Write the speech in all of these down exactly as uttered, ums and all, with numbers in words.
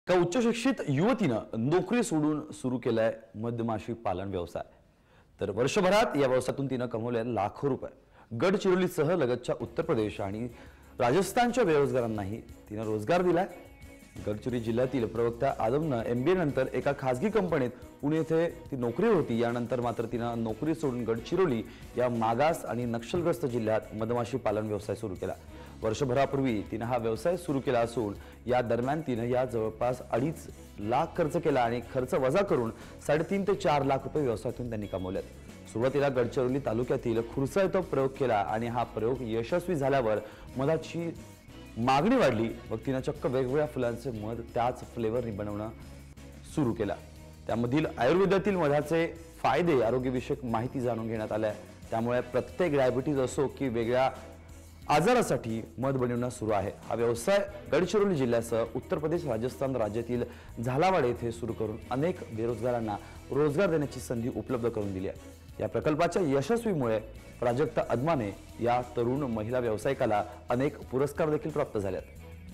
एका उच्च शिक्षित युवतीनं नोकरी सोडून सुरू केलाय मधमाशी पालन व्यवसाय। तर वर्षभरात या व्यवसायातून तिनं कमवले लाखो रुपये। गडचिरोलीसह लगतच्या उत्तर प्रदेश आणि राजस्थानच्या बेरोजगारांनाही तिनं रोजगार दिलाय। गडचिरोली जिल्ह्यातील प्रवक्ता आदमनं एमबीए नंतर एका खासगी कंपनीत पुणे येथे ती नोकरी होती। यानंतर मात्र तिनं नोकरी सोडून गडचिरोली या मागास आणि नक्षलग्रस्त जिल्ह्यात मधमाशी पालन व्यवसाय सुरू केला। वर्षभरापूर्वी तिनं हा व्यवसाय सुरू केला असून या दरम्यान तिनं या जवळपास अडीच लाख खर्च केला आणि खर्च वजा करून साडेतीन ते चार लाख रुपये व्यवसायातून त्यांनी कमवलेत। सुरुवातीला गडचिरोली तालुक्यातील खुर्सा येथे प्रयोग केला आणि हा प्रयोग यशस्वी झाल्यावर मधाची मागणी वाढली। मग तिनं चक्क वेगवेगळ्या फुलांचे मध त्याच फ्लेवरने बनवणं सुरू केला। त्यामधील आयुर्वेदातील मधाचे फायदे आरोग्यविषयक माहिती जाणून घेण्यात आल्या। त्यामुळे प्रत्येक डायबिटीज असो की वेगळ्या आजारासाठी मध बनवणं सुरू आहे। हा व्यवसाय गडचिरोली जिल्ह्यासह उत्तर प्रदेश राजस्थान राज्यातील झालावाड येथे सुरू करून अनेक बेरोजगारांना रोजगार देण्याची संधी उपलब्ध करून दिली आहे। या प्रकल्पाच्या यशस्वीमुळे प्राजक्ता अदमाने या तरुण महिला व्यावसायिकाला अनेक पुरस्कार देखील प्राप्त झालेत।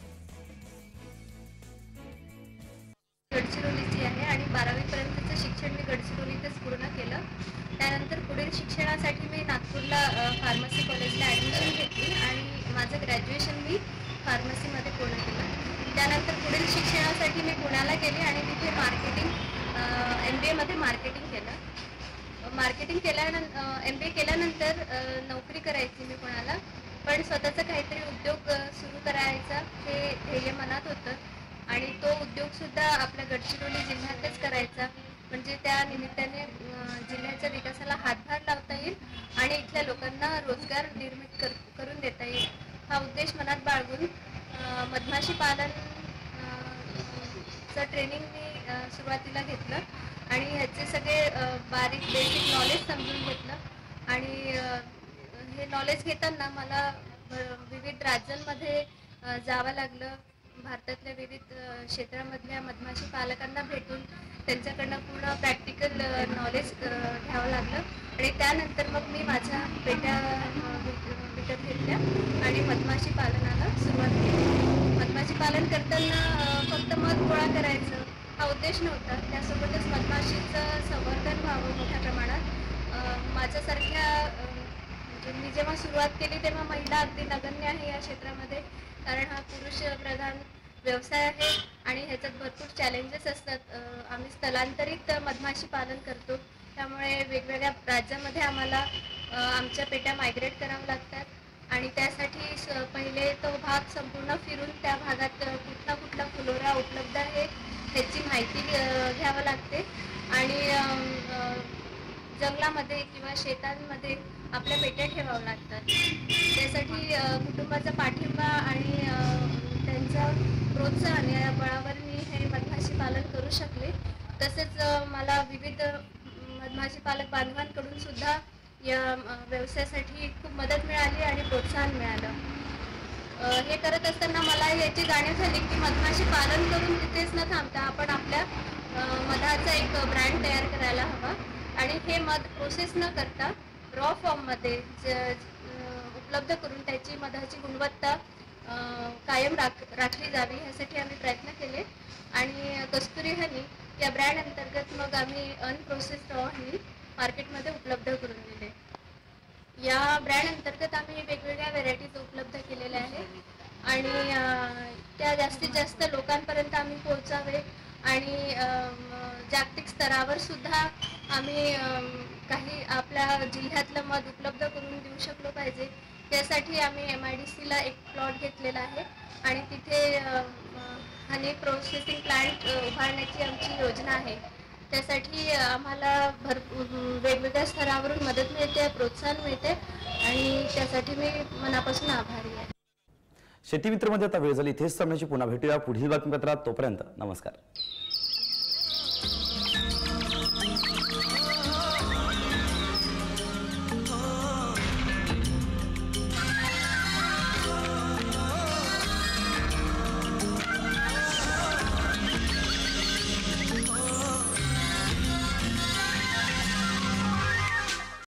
गडचिरोलीची आहे आणि बारावी पर्यंतचं शिक्षण मी गडचिरोलीतच पूर्ण केलं। त्यानंतर पुढील शिक्षणासाठी मी नागपूरला फार्मसी कॉलेजला ॲडमिशन घेतली आणि माझं ग्रॅज्युएशन मी फार्मसीमध्ये पूर्ण केलं। त्यानंतर पुढील शिक्षणासाठी मी पुण्याला गेली आणि तिथे मार्केटिंग एम बी एमध्ये मार्केटिंग केलं। मार्केटिंग केल्यानंतर एम बी ए केल्यानंतर नोकरी करायची मी पुण्याला, पण स्वतःचा काहीतरी उद्योग सुरू करायचा हे ध्येय मनात होतं आणि तो उद्योगसुद्धा आपल्या गडचिरोली जिल्ह्यातच करायचा, म्हणजे त्या निमित्ताने जिल्ह्याच्या विकासाला हातभार लावता येईल आणि इथल्या लोकांना रोजगार निर्मित कर करून देता येईल। हा उद्देश मनात बाळगून मधमाशी पालन चं ट्रेनिंग मी सुरुवातीला घेतलं आणि ह्याचे सगळे बारीक बेसिक नॉलेज समजून घेतलं आणि हे नॉलेज घेताना मला विविध राज्यांमध्ये जावं लागलं। भारतातल्या विविध क्षेत्रामधल्या मधमाशी पालकांना भेटून त्यांच्याकडनं पूर्ण प्रॅक्टिकल नॉलेज घ्यावं लागलं आणि त्यानंतर मग मी माझ्या पेट्या विकत घेतल्या आणि मधमाशी पालनाला सुरुवात केली। मधमाशी पालन करताना फक्त मध गोळा करायचं हा उद्देश नव्हता, त्यासोबतच मधमाशीचं संवर्धन व्हावं मोठ्या प्रमाणात। माझ्यासारख्या म्हणजे मी जेव्हा सुरुवात केली तेव्हा महिला अगदी नगण्य आहे या क्षेत्रामध्ये, कारण हा पुरुष प्रधान व्यवसाय आहे आणि ह्याच्यात भरपूर चॅलेंजेस असतात। आम्ही स्थलांतरित मधमाशी पालन करतो, त्यामुळे वेगवेगळ्या राज्यामध्ये आम्हाला आमच्या पेट्या मायग्रेट कराव्या लागतात आणि त्यासाठी स पहिले तो भाग संपूर्ण फिरून त्या भागात कुठला कुठला फुलोरा उपलब्ध आहे ह्याची माहिती घ्यावं लागते आणि जंगलामध्ये किंवा शेतांमध्ये आपल्या पेट्या ठेवाव्या लागतात। त्यासाठी कुटुंबाचा पाठिंबा आणि त्यांचा प्रोत्साहन या बळावर मी हे मधमाशी पालन करू शकले। तसेच मला विविध मधमाशी पालक बांधवांकडून सुद्धा या व्यवसायासाठी खूप मदत मिळाली आणि प्रोत्साहन मिळालं। हे करत असताना मला याची जाणीव झाली की मधमाशी पालन करून तिथेच न थांबता आपण आपल्या मधाचा एक ब्रँड तयार करायला हवा आणि हे मध प्रोसेस न करता रॉ फॉर्ममध्ये उपलब्ध करून त्याची मधाची गुणवत्ता कायम राख राखली जावी ह्यासाठी आम्ही प्रयत्न केले आणि कस्तुरी हनी या ब्रँड अंतर्गत मग आम्ही अनप्रोसेस्ड रॉ हनी मार्केटमध्ये उपलब्ध करून दिले। या ब्रँड अंतर्गत आम्ही वेगवेगळ्या व्हेरायटीज उपलब्ध केलेल्या आहेत आणि त्या जास्तीत जास्त लोकांपर्यंत आम्ही पोहोचावे आणि जागतिक स्तरावर सुद्धा आम्ही काही आपल्या जिल्ह्यातलं मध उपलब्ध करून देऊ शकलो पाहिजे। त्यासाठी आम्ही एम आय डी सीला एक प्लॉट घेतलेला आहे आणि तिथे हनी प्रोसेसिंग प्लांट उभारण्याची आमची योजना आहे। त्यासाठी आम्हाला भरपूर वेगवेगळ्या स्तरावरून मदत मिळते, प्रोत्साहन मिळते आणि त्यासाठी मी मनापासून आभारी आहे। शेती मित्रमध्ये आता वेळ झाली, इथेच थांबण्याची, पुन्हा भेटूया पुढील बातमीपत्रात। तोपर्यंत नमस्कार।